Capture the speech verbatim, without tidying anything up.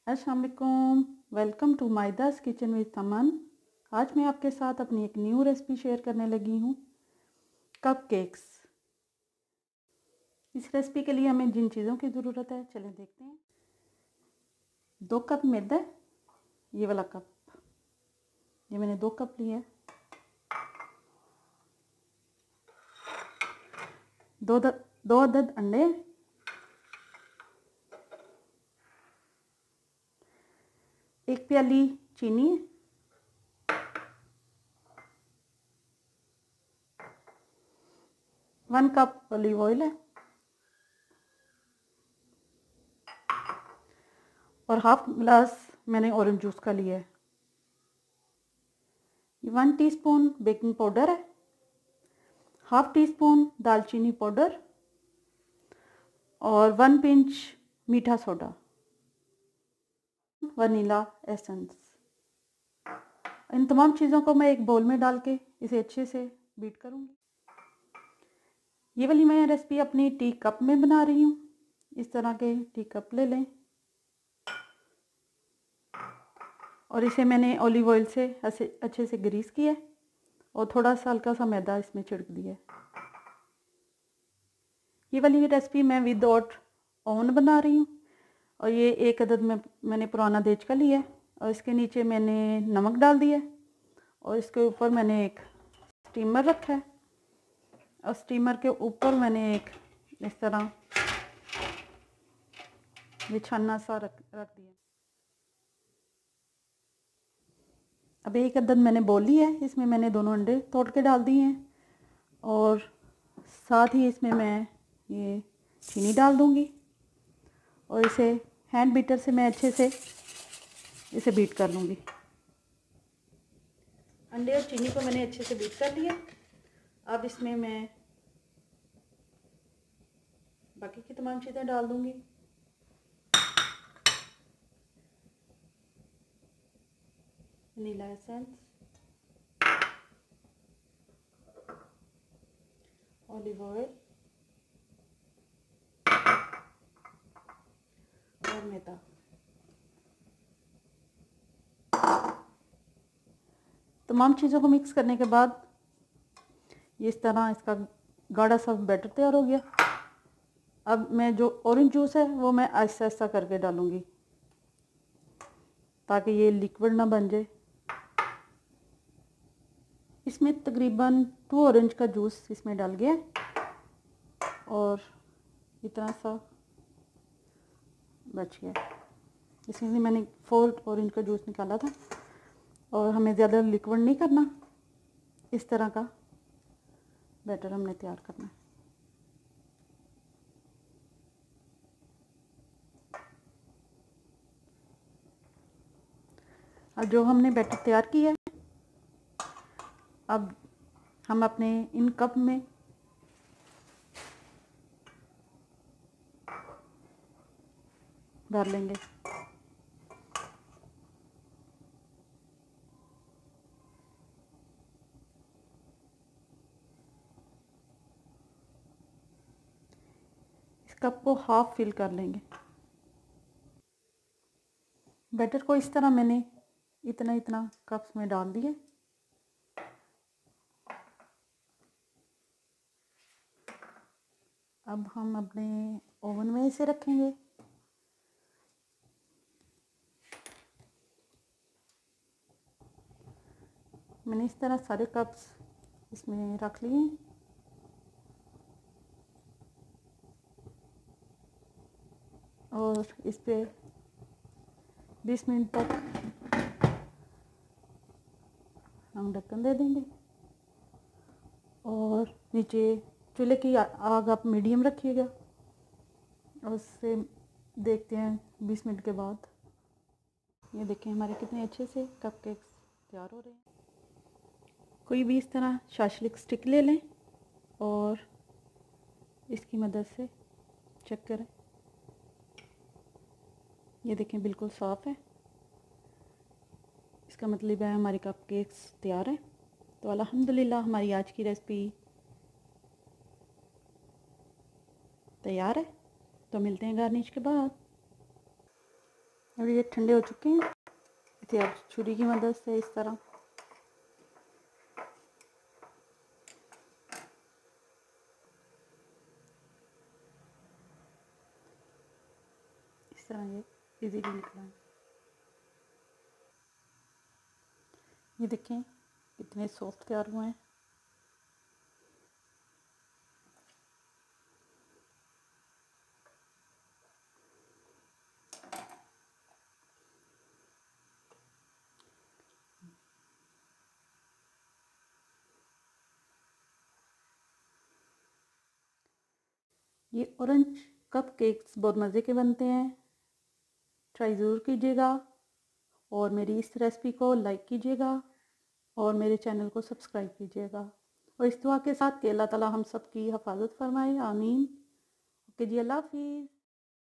अस्सलाम वालेकुम, welcome to Midas kitchen with Saman. आज मैं आपके साथ अपनी एक न्यू रेसिपी शेयर करने लगी हूँ, कप केक्स। इस रेसिपी के लिए हमें जिन चीज़ों की ज़रूरत है चलें देखते हैं। दो कप मैदा, ये वाला कप, ये मैंने दो कप लिए है। दो द, दो अदद अंडे, एक प्याली चीनी, वन कप ऑलिव ऑयल है और हाफ ग्लास मैंने ऑरेंज जूस का लिया है। वन टीस्पून बेकिंग पाउडर है, हाफ टी स्पून दालचीनी पाउडर और वन पिंच मीठा सोडा, वनीला एसेंस। इन तमाम चीज़ों को मैं एक बाउल में डाल के इसे अच्छे से बीट करूँगी। ये वाली मैं रेसिपी अपनी टी कप में बना रही हूँ। इस तरह के टी कप ले लें और इसे मैंने ऑलिव ऑयल से अच्छे से ग्रीस किया और थोड़ा सा हल्का सा मैदा इसमें छिड़क दिया। ये वाली रेसिपी मैं विदाउट ओवन बना रही हूँ और ये एक अदद में मैंने पुराना देच का लिया है और इसके नीचे मैंने नमक डाल दिया और इसके ऊपर मैंने एक स्टीमर रखा है और स्टीमर के ऊपर मैंने एक इस तरह बिछाना सा रख रख दिया। अब एक अदद मैंने बोल ली है, इसमें मैंने दोनों अंडे तोड़ के डाल दिए हैं और साथ ही इसमें मैं ये चीनी डाल दूंगी और इसे हैंड बीटर से मैं अच्छे से इसे बीट कर लूँगी। अंडे और चीनी को मैंने अच्छे से बीट कर लिया। अब इसमें मैं बाकी की तमाम चीज़ें डाल दूँगी। वनीला एसेंस, ऑलिव ऑयल और मैदा। तमाम चीज़ों को मिक्स करने के बाद ये इस तरह इसका गाढ़ा सा बैटर तैयार हो गया। अब मैं जो ऑरेंज जूस है वो मैं आहिस्ता आहिस्ता करके डालूँगी ताकि ये लिक्विड ना बन जाए। इसमें तकरीबन टू ऑरेंज का जूस इसमें डाल गया और इतना सा बच गया। इसमें मैंने फोर ऑरेंज का जूस निकाला था और हमें ज़्यादा लिक्विड नहीं करना, इस तरह का बैटर हमने तैयार करना है। अब जो हमने बैटर तैयार किया है, अब हम अपने इन कप में डाल लेंगे। इस कप को हाफ फिल कर लेंगे। बैटर को इस तरह मैंने इतना इतना कप्स में डाल दिए। अब हम अपने ओवन में इसे रखेंगे। मैंने इस तरह सारे कप्स इसमें रख लिए और इस पे बीस मिनट तक हम ढक्कन दे देंगे और नीचे चूल्हे की आग आप मीडियम रखिएगा और उससे देखते हैं बीस मिनट के बाद। ये देखें हमारे कितने अच्छे से कपकेक्स तैयार हो रहे हैं। कोई भी इस तरह शाशलिक स्टिक ले लें और इसकी मदद से चेक करें। ये देखें बिल्कुल साफ़ है, इसका मतलब है हमारे कपकेक्स तैयार हैं। तो अल्हम्दुलिल्लाह हमारी आज की रेसिपी तैयार है। तो मिलते हैं गार्निश के बाद। अब ये ठंडे हो चुके हैं। इसे अब छुरी की मदद से इस तरह इस तरह ये इजीली निकला है। ये देखें कितने सॉफ्ट तैयार हुए हैं। ये ऑरेंज कप केक्स बहुत मज़े के बनते हैं, ट्राई ज़रूर कीजिएगा और मेरी इस रेसिपी को लाइक कीजिएगा और मेरे चैनल को सब्सक्राइब कीजिएगा। और इस दुआ के साथ कि अल्लाह ताला हम सब की हिफाजत फरमाए, आमीन। ओके जी, अल्लाह हाफिज़।